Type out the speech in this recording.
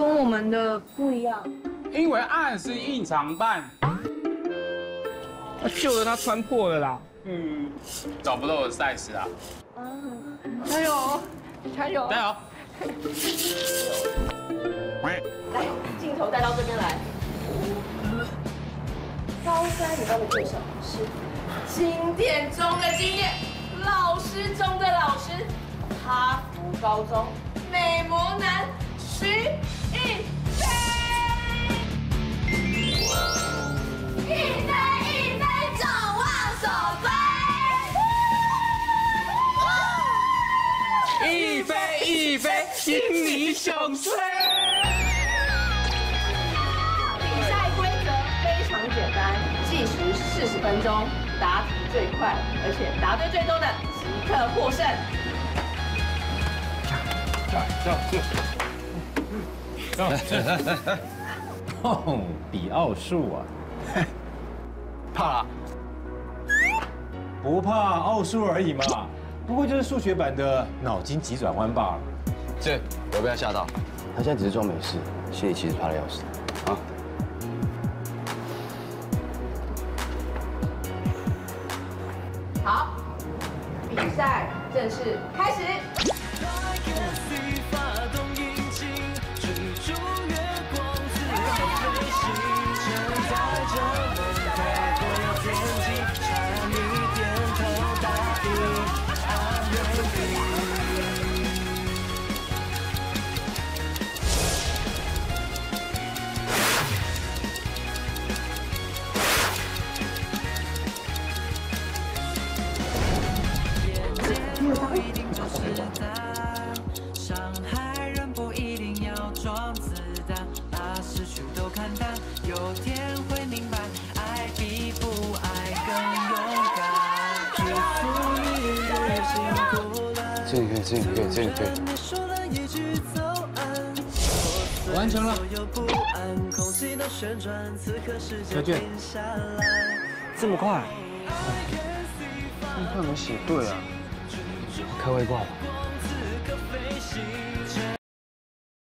跟我们的不一样。 因为暗是隐藏版。 旧的它穿破了啦。 找不到我的 size 啊！ 加油，加油！ 加油！ 来，镜头带到这边来。高三你班的对手是经典中的经典，老师中的老师，哈佛高中美魔男徐艺飞。一飞，众望所归。 一飞，心里想睡。 比赛规则非常简单，计时40分钟，答题最快，而且答对最多的即刻获胜。 哦，比奥数啊， 怕了？ 不怕奥数而已嘛，不过就是数学版的脑筋急转弯罢了。 这我被他吓到，他现在只是装没事，心里其实怕得要死啊。 好，比赛正式开始。 这你可以。 完成了。小卷。 这么快？ 你看没写对啊？开外挂吧。